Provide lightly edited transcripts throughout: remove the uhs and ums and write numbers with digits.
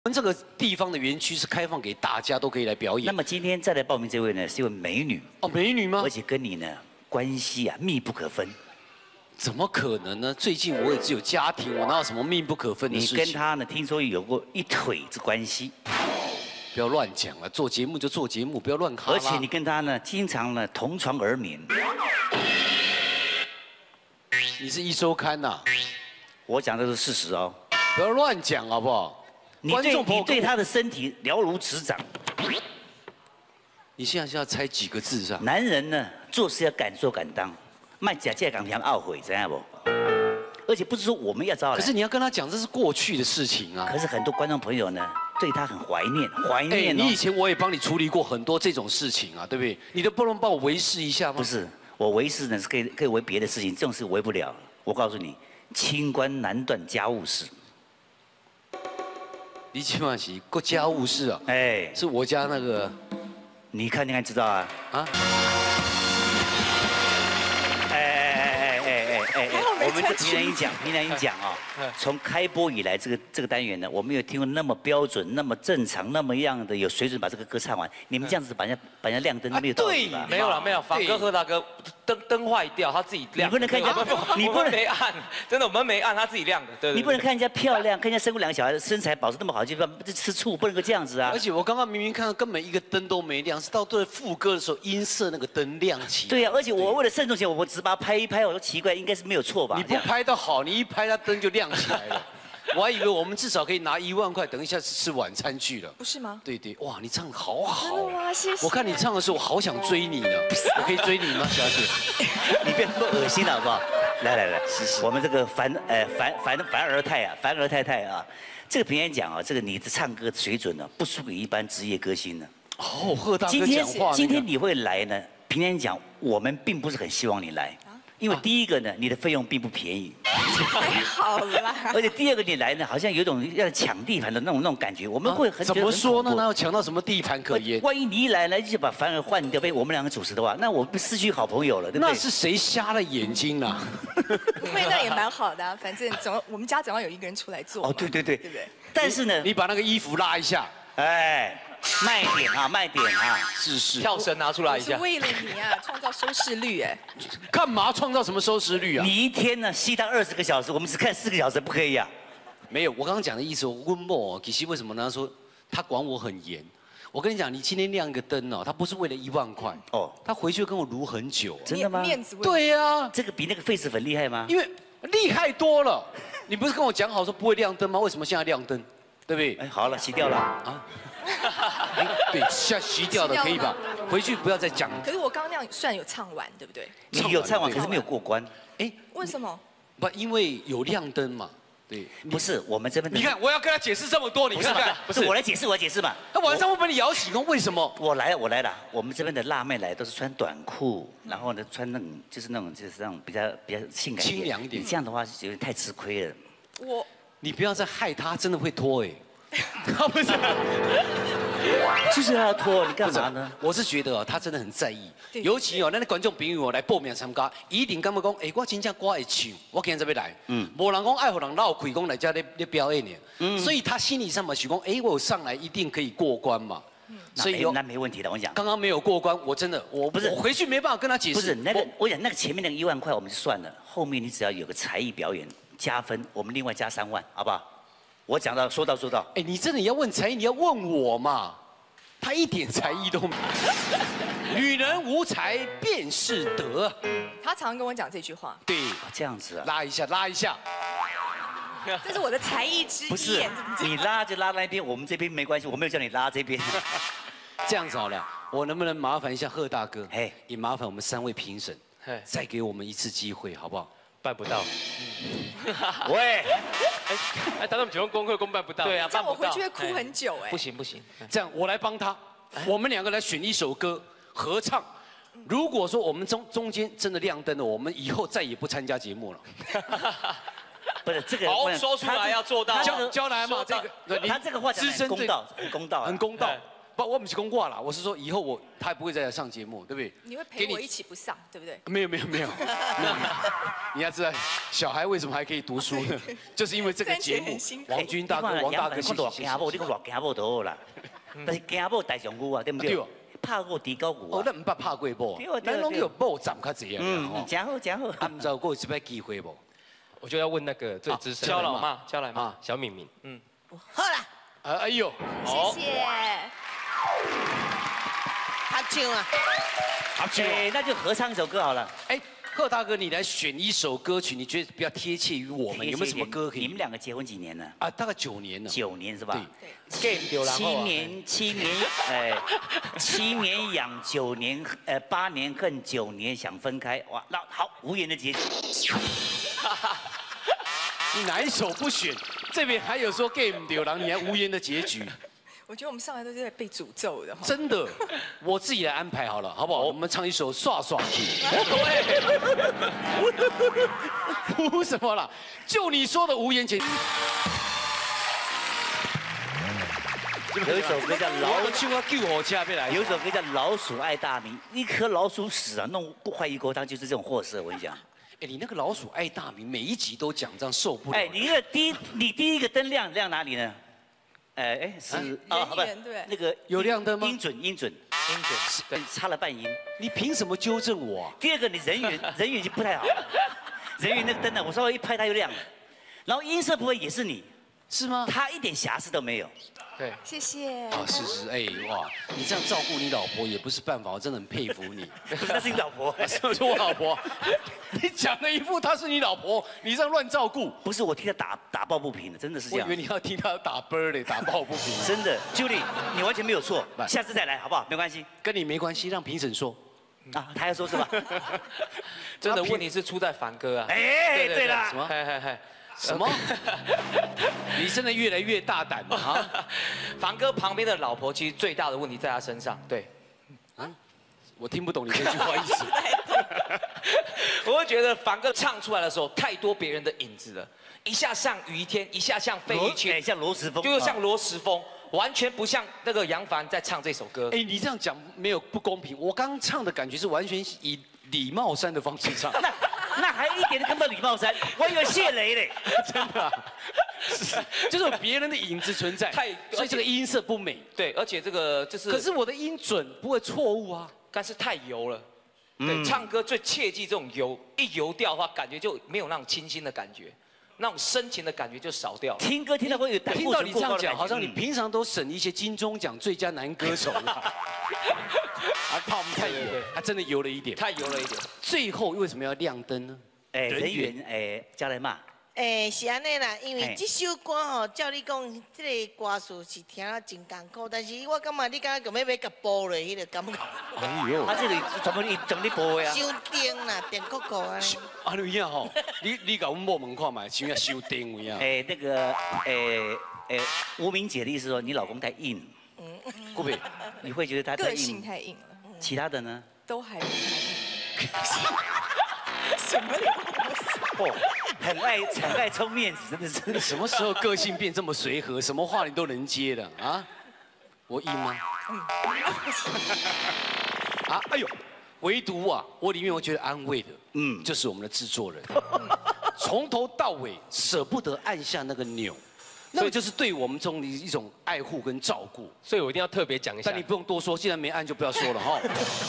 我们这个地方的园区是开放给大家都可以来表演。 那么今天再来报名这位呢，是一位美女哦，美女吗？ 而且跟你呢关系啊密不可分。 怎么可能呢？最近我也只有家庭，我哪有什么密不可分的事情？ 你跟她呢，听说有过一腿之关系。 不要乱讲了，做节目就做节目，不要乱哈拉。 而且你跟她呢，经常呢同床而眠。 你是一周刊呐？ 我讲的是事实哦。 不要乱讲好不好？ 你对她的身体了如指掌。 你现在是要猜几个字是吧？ 男人呢，做事要敢做敢当，卖假借港嫌懊悔，知道不？而且不是说我们要招来， 可是你要跟他讲，这是过去的事情啊。 可是很多观众朋友呢，对他很怀念。 你以前我也帮你处理过很多这种事情啊，对不对？你都不能帮我维持一下吗？ 不是，我维持呢是可以为别的事情，这种事维不了。我告诉你，清官难断家务事。 你起码是过家务事啊？哎，是我家那个， 你看知道啊？啊？我们这平常一讲啊，从开播以来，这个单元呢，我没有听过那么标准、那么正常、那么样的有水准把这个歌唱完。你们这样子把人家亮灯，没有道理吧？ 没有了，没有。仿哥和大哥灯坏掉，他自己亮。 你不能看人家， 你不能没按，真的我们没按，他自己亮的。对。 你不能看人家漂亮，看人家生过2个小孩，身材保持那么好，就吃醋，不能够这样子啊！ 而且我刚刚明明看到根本一个灯都没亮，是到对副歌的时候音色那个灯亮起。 对呀，而且我为了慎重些，我只把它拍一拍，我说奇怪，应该是没有错吧？ 你不拍到好，你一拍它灯就亮起来了。我还以为我们至少可以拿1万块，等一下吃晚餐去了。 不是吗？ 对对，哇，你唱好好。 真的吗？谢谢。 我看你唱的时候，我好想追你呢。我可以追你吗，小姐？ 你别那么恶心了，好不好？来，我们这个凡儿太太啊，这个平安讲啊，这个你的唱歌水准呢，不输给一般职业歌星呢。 哦，贺大哥讲话。 今天你会来呢，平安讲，我们并不是很希望你来。因为第一个呢，你的费用并不便宜， 还好啦。 而且第二个你来呢，好像有种要抢地盘的那种感觉，我们会很怎么说呢？哪有抢到什么地盘可言？ 万一你一来呢，就把凡儿换掉，被我们2个主持的话，那我们失去好朋友了，对不对？ 那是谁瞎了眼睛啊？ 不会，那也蛮好的啊，反正我们家总要有一个人出来做。 哦，对，对不对？但是呢， 你把那个衣服拉一下， 哎。卖点啊！ 是， 跳绳拿出来一下。 是为了你啊，创造收视率哎。 干嘛创造什么收视率啊？ 你一天呢吸他20个小时，我们只看4个小时，不可以啊？ 没有，我刚刚讲的意思，温默其实为什么呢？他说他管我很严。我跟你讲，你今天亮一个灯哦，他不是为了1万块哦，他回去跟我撸很久。 真的吗？ 面子问题。 对呀， 这个比那个痱子粉厉害吗？ 因为厉害多了。你不是跟我讲好说不会亮灯吗？为什么现在亮灯？对不对？ 哎，好了，洗掉了啊。 对，洗掉的可以吧？回去不要再讲。 可是我刚刚那样算有唱完，对不对？ 你有唱完，可是没有过关。 哎，为什么？ 不，因为有亮灯嘛。对， 不是我们这边。 你看，我要跟他解释这么多，你看看， 不是我来解释嘛。 他晚上会把你摇醒，为什么？ 我来了。我们这边的辣妹来都是穿短裤，然后呢穿那种比较性感清凉一点。 你这样的话有点太吃亏了。 你不要再害他，真的会脱哎。他不是， 就是要脱，你干嘛呢？ 我是觉得哦，他真的很在意，尤其哦，那观众朋友来报名参加，一定感觉讲，哎，我真正歌会唱，我今日要来，无人讲爱互人闹开讲来这里表演呢，所以他心理上嘛想讲，哎，我上来一定可以过关嘛， 所以那没问题的，我讲。 刚刚没有过关，我真的我不是，我回去没办法跟他解释。 不是那个，我讲那个前面那个1万块我们就算了，后面你只要有个才艺表演加分，我们另外加3万，好不好？我讲到说到。 哎，你真的要问才艺，你要问我嘛？他一点才艺都没有。女人无才便是德。 他常跟我讲这句话。 对， 这样子啊。 拉一下。 这是我的才艺之一。 不是，你拉就拉那边，我们这边没关系，我没有叫你拉这边。 这样子好了，我能不能麻烦一下贺大哥？哎，也麻烦我们3位评审，再给我们一次机会，好不好？ 办不到。 喂， 他那么喜欢功课，办不到。对啊， 这样我回去会哭很久哎。 不行， 这样我来帮他，我们2个来选一首歌合唱。如果说我们中间真的亮灯了，我们以后再也不参加节目了。 不是这个， 好说出来要做到。 交来嘛，这个他这个话讲很公道， 很公道。 不，我不是公挂啦，我是说以后他不会再来上节目，对不对？ 你会陪我一起不上，对不对？ 没有，你要知道，小孩为什么还可以读书呢？就是因为这个节目，王军大哥、王大哥， 你讲偌惊某，你讲偌惊某就好啦。但是惊某大上句啊，对不对？拍过低高股啊。 哦，咱唔捌拍过某，咱拢有某站较济啊。 真好真好。 啊，唔知有过一摆机会无？ 我就要问那个最资深教老妈，教来嘛，小敏敏， 好啦， 哎呦， 谢谢。 合唱啊， 合唱， 那就合唱一首歌好了。 哎，贺大哥，你来选一首歌曲，你觉得比较贴切于我们，有没有什么歌可以？ 你们两个结婚几年了？ 啊，大概9年了。 9年是吧？ 对。 7年养，9年8年恨，9年想分开。哇，那好，无言的结局。 你哪一首不选？这边还有说 game 丢狼，你还无言的结局。 我觉得我们上来都是在被诅咒的。 真的，我自己来安排好了，好不好？我们唱一首《耍耍曲》。哭什么啦？就你说的无言结局。 有一首歌叫《老鼠》，有一首歌叫《老鼠爱大米》，一颗老鼠屎啊，弄坏一锅汤，就是这种货色。我跟你讲。 哎，你那个老鼠爱大米，每一集都讲，这样受不了。 哎，你第一个灯亮哪里呢？是啊，不对， 那个有亮灯吗？ 音准，对，差了半音。 你凭什么纠正我？ 第二个，你人缘就不太好。人缘那个灯呢，我稍微一拍它就亮了。然后音色部分也是你， 是吗？ 他一点瑕疵都没有。 对， 谢谢。 啊，是，哎，哇，你这样照顾你老婆也不是办法，我真的很佩服你。 那是你老婆， 是我老婆。你讲的一副她是你老婆，你这样乱照顾。 不是我替她打抱不平的，真的是这样。 我以为你要替她打啵嘞，打抱不平。 真的 ，Julie， 你完全没有错，下次再来好不好？没关系， 跟你没关系，让评审说。 啊，他要说是吧？ 真的问题是出在凡哥啊。 哎，对了， 什么？什么？你真的越来越大胆了啊！ 凡哥旁边的老婆，其实最大的问题在他身上。对， 我听不懂你这句话意思。 我会觉得凡哥唱出来的时候，太多别人的影子了，一下像于天，一下像费玉清， 像罗时丰， 就是像罗时丰，完全不像那个杨凡在唱这首歌。 哎，你这样讲没有不公平。我刚刚唱的感觉是完全以李茂山的方式唱。 那还一点都看不到李茂山，我以为谢雷嘞， 真的、啊，就是有别人的影子存在，所以这个音色不美。 对，而且这个就是， 可是我的音准不会错误啊， 但是太油了。对，唱歌最切忌这种油，一油掉的话，感觉就没有那种清新的感觉，那种深情的感觉就少掉了。 听歌听到会有听到你这样讲，好像你平常都审一些金钟奖最佳男歌手了。啊，怕我们太油，还真的油了一点， 太油了一点。 最后为什么要亮灯呢？ 人缘，加来骂。 是安尼啦，因为这首歌吼，照你讲，这个歌词是听了真艰苦，但是我感觉你敢要甲播落迄个感觉。 哎呦， 他这里全部怎么播呀？ 收灯啦，电酷酷啊。 啊，你样吼，你甲阮某问看嘛，像要收灯位啊？ 那个，吴明姐的意思说，你老公太硬。 顾北， 你会觉得他太硬？ 个性太硬了。 其他的呢？ 都还不太硬。什么理哦，很爱充面子，真的是。 什么时候个性变这么随和？什么话你都能接的啊？我硬吗？啊，哎呦，唯独啊，我里面我觉得安慰的，就是我们的制作人，从头到尾舍不得按下那个钮。那个就是对我们中的一种爱护跟照顾， 所以我一定要特别讲一下。 但你不用多说，既然没按就不要说了哈。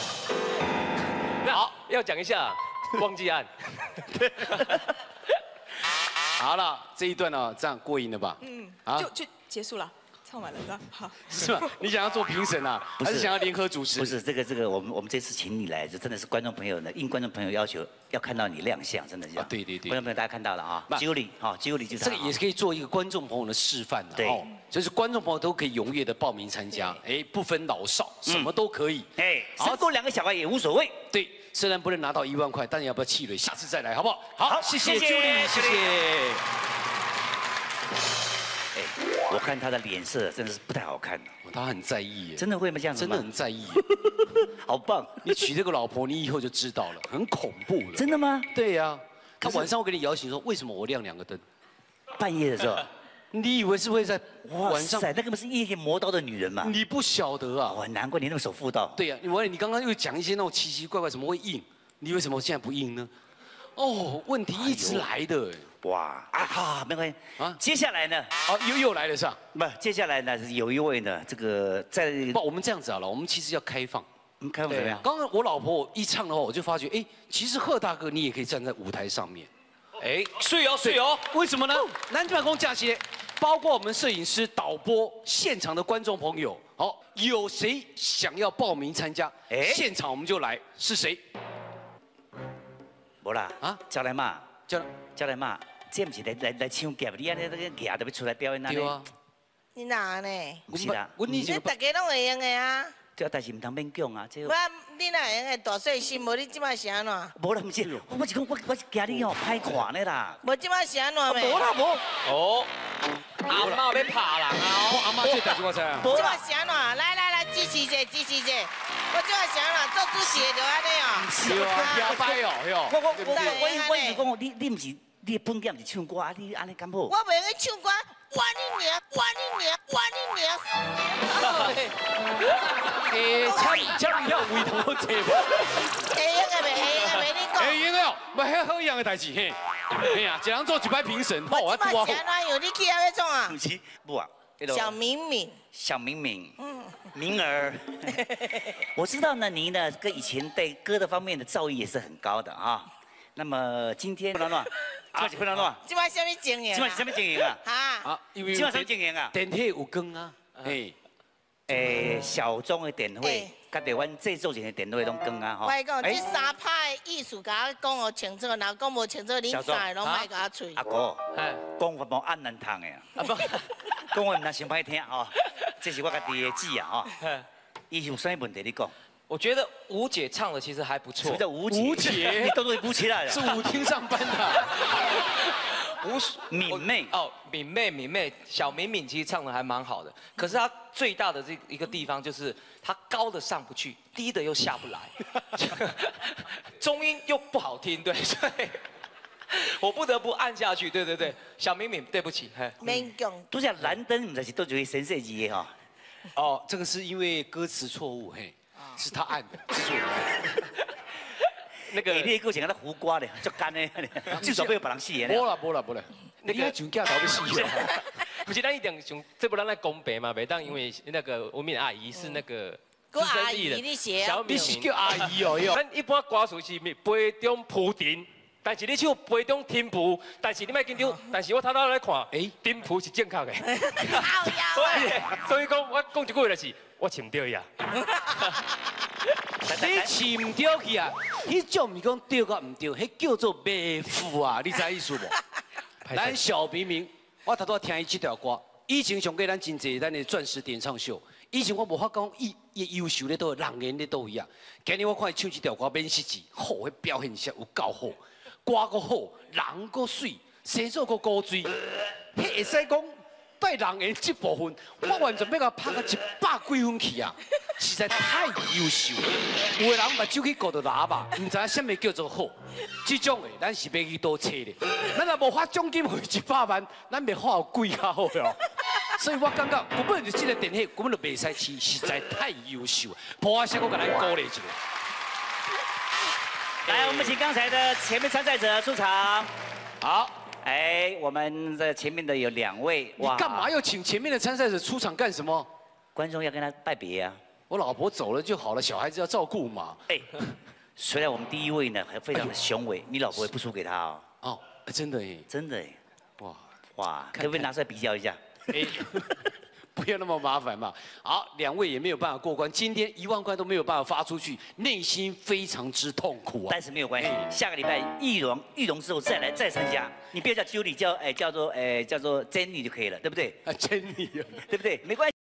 好，要讲一下，忘记按。 好了，这一段呢，这样过瘾了吧？ 就结束了，唱完了是吧？好。 是吧？你想要做评审啊，还是想要联合主持？ 不是这个，我们这次请你来，就真的是观众朋友呢，应观众朋友要求要看到你亮相，真的是。 对。 观众朋友大家看到了啊，Julie，好，Julie 就是。 这个也是可以做一个观众朋友的示范的哦，就是观众朋友都可以踊跃的报名参加，不分老少，什么都可以。 生多2个小孩也无所谓。 对，虽然不能拿到1万块，但要不要气馁？下次再来，好不好？好，谢谢 Julie，谢谢。 我看他的脸色真的是不太好看， 他很在意耶， 真的会吗？这样子真的很在意， 好棒！ 你娶这个老婆，你以后就知道了，很恐怖了。 真的吗？ 对呀，他晚上会给你摇醒说，为什么我亮2个灯？ 半夜的时候， 你以为是会在晚上？ 哇塞，那个不是一磨刀的女人嘛？ 你不晓得啊！ 哇，难怪你那么守妇道。 对呀，你刚刚又讲一些那种奇奇怪怪，什么会硬？你为什么现在不硬呢？哦，问题一直来的。 哇啊，好，没关系啊。接下来呢？ 啊，又来了是吧？ 不，接下来呢有一位呢，这个在不，我们这样子好了，我们其实要开放。 开放怎么样？ 刚刚我老婆一唱的话，我就发觉，哎，其实贺大哥你也可以站在舞台上面。 哎，睡哦， 为什么呢？南京办公假期，包括我们摄影师、导播、现场的观众朋友，好，有谁想要报名参加？现场我们就来，是谁？ 无啦啊，叫来嘛，叫来嘛，这不是来唱歌，你安尼那个歌都要出来表演啊？ 对啊。 你哪呢？ 不是啦， 你大家拢会用的啊。 对啊，但是唔通勉强啊，这。 我你哪会用的大细心，无你即摆是安怎？ 无啦，唔是，我是讲我是惊你哦歹看的啦。 无即摆是安怎咩？ 无啦无。 哦，阿妈要拍人啊！ 阿妈这代志我知啊。 即摆是安怎？来，支持者。我即摆是安怎？做主持的就安尼哦。 是啊，摇摆哦， 我意思讲，你唔是你的本业唔是唱歌啊？你安尼敢好？ 我袂用唱歌，我你娘！ 请你要为头坐无？ 会用的袂你讲。 会用的，唔系好一样的代志嘿。哎呀，一人做一摆评审，好我拄我。即摆是安怎样？你去遐要创啊？ 不是，不啊。 小敏敏， 明儿，我知道呢，您呢跟以前对歌的方面的造诣也是很高的啊。那么今天不能乱，不能乱。 今晚什么经营？ 今晚什么经营啊？ 啊， 因为今晚什么经营啊？ 电梯有光啊， 小钟的电会，甲台湾制作型的电会拢光啊吼。我讲，这三派艺术，甲我讲哦清楚，若讲无清楚，恁三个拢莫甲我吹。 阿哥，讲法无按难听的啊，讲话唔能伤歹听哦，这是我家己的旨啊哦。伊有啥问题你讲？ 我觉得吴姐唱的其实还不错。 什么叫吴姐？你都对吴姐来了。 是舞厅上班的。 敏妹哦，敏妹，小敏敏其实唱的还蛮好的，可是她最大的这一个地方就是她高的上不去，低的又下不来，中音又不好听，对，所以我不得不按下去，对，小敏敏，对不起， 勉强。 都是蓝灯，唔是都属于神设计的哈。 哦，这个是因为歌词错误，嘿，是他按的，制作人。 那个你个像那胡瓜的，足干的，至少不要别人死的。 无啦，那个上架头要死了。 不是，咱一定像这不咱来公平嘛，袂当因为那个吴敏阿姨是那个资深艺人，小敏你是叫阿姨哦哟。 咱一般歌词是杯中铺陈，但是你唱杯中添铺，但是你莫紧张，但是我头头来看，添铺是正确的。对，所以讲我讲一句话就是，我唱对呀。 你饲唔对去啊？迄种唔是讲对甲唔对，迄叫做卖腐啊！你知意思无？咱小明明，我头拄听伊这条歌，以前上过咱真济咱的钻石点唱秀。以前我无法讲伊优秀咧都人缘咧都一样。今日我看伊唱这条歌免失志，好，迄表现实有够好，歌个好，人个水，生做个高水，迄会使讲。对人缘这部分，我完全要甲拍到100几分去啊！实在太优秀了。有的人目睭去顾到喇叭，唔知什么叫做好。这种的，咱是要去多找的。咱若无发奖金费100万，咱袂发有贵较好哟。所以我感觉根本就这个电器根本就袂使试，实在太优秀了。破下我给咱鼓励一下。 来，我们请刚才的前面参赛者出场。 好。 哎，我们的前面的有2位， 你干嘛要请前面的参赛者出场干什么？ 观众要跟他拜别啊！ 我老婆走了就好了，小孩子要照顾嘛。哎， 虽然我们第1位呢还非常的雄伟，你老婆也不输给他哦。 哦，真的哎， 真的哎，哇，可不可以拿出来比较一下？ 哎，不要那么麻烦嘛。好，2位也没有办法过关，今天1万块都没有办法发出去，内心非常之痛苦啊。 但是没有关系，下个礼拜玉龙之后再参加，你不要叫 Julie，叫做 Jenny 就可以了，对不对？ Jenny， 对不对？没关系。